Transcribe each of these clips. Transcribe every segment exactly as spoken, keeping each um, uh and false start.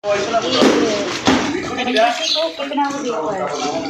को कितना वो दिया हुआ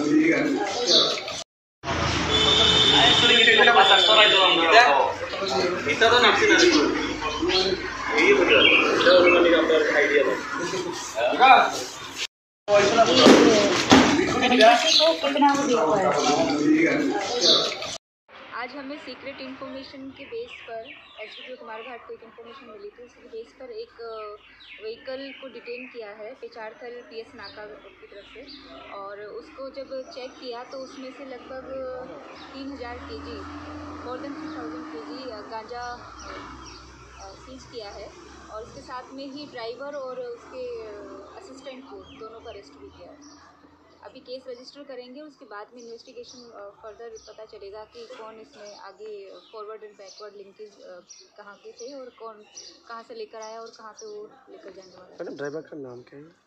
है। आज हमें सीक्रेट इन्फॉर्मेशन के बेस पर एसडीपीओ कुमार घाट को एक इन्फॉर्मेशन मिली थी। उसके बेस पर एक व्हीकल को डिटेन किया है पेचारथल पीएस नाका की तरफ से, और उसको जब चेक किया तो उसमें से लगभग तीन हज़ार K G more than three thousand K G गांजा सीज किया है, और उसके साथ में ही ड्राइवर और उसके असिस्टेंट को दोनों को अरेस्ट भी किया है। अभी केस रजिस्टर करेंगे, उसके बाद में इन्वेस्टिगेशन फर्दर पता चलेगा कि कौन इसमें आगे फॉरवर्ड एंड बैकवर्ड लिंकेज कहाँ के थे और कौन कहाँ से लेकर आया और कहाँ पे वो लेकर जाने वाला है। मैडम ड्राइवर का नाम क्या है?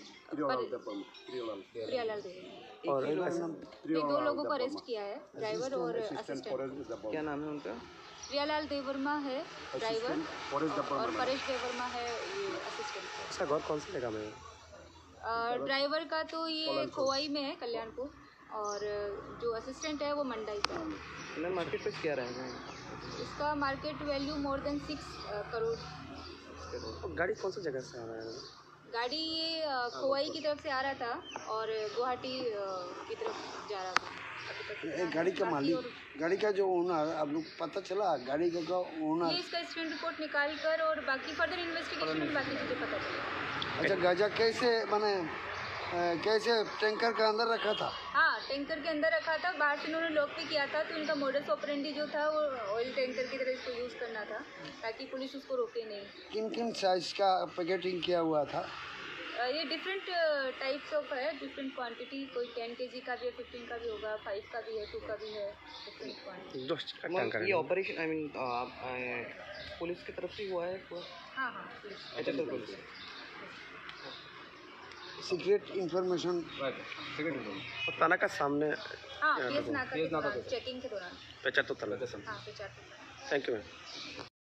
प्रियालाल देवी। और ये दो लोगों को अरेस्ट किया है, ड्राइवर और असिस्टेंट। क्या नाम है उनका? प्रियालाल देवर्मा है ड्राइवर और परेश देवर्मा है ये असिस्टेंट। अच्छा, घर कौन सी जगह में है? ड्राइवर का तो ये खोवाई में है, कल्याणपुर, और जो असिस्टेंट है वो मंडाई का है। मार्केट प्राइस क्या रहेगा इसका? Market value more than six crore. तो गाड़ी कौन सी जगह से आ रहा है? गाड़ी ये खोवाई की तरफ से आ रहा था और गुवाहाटी की तरफ जा रहा था। एक गाड़ी का मालिक, गाड़ी का जो ओनर, अब लोग पता चला गाड़ी का ओनर? ये इसका स्क्रीन रिपोर्ट निकाल कर और बाकी फर्दर इन्वेस्टिगेशन में बाकी चीज़ें पता चलेगी। अच्छा, गांजा कैसे माने कैसे टैंकर के अंदर रखा था? हाँ, टैंकर के अंदर रखा था, बाहर से उन्होंने लॉक भी किया था। तो इनका मोडस ऑपरेंडी जो था वो ऑयल टैंकर की तरह इसको यूज़ करना था ताकि पुलिस उसको रोके नहीं। किन किन साइज का पैकेटिंग किया हुआ था? ये डिफरेंट टाइप्स ऑफ है, डिफरेंट क्वांटिटी। कोई टेन केजी का भी है, फिफ्टीन का भी होगा, फाइव का भी है, टू का भी है, डिफरेंट क्वांटिटी। ये ऑपरेशन आई मीन पुलिस की तरफ से हुआ है? हाँ हाँ, पुलिस। अच्छा सर, पुलिस सीक्रेट इन्फॉर्मेशन थाना का सामने। हाँ, पीएस नाका चेकिंग के दौरान पेचारथल थाना के सामने। हाँ, पेचारथल। Thank you ma'am.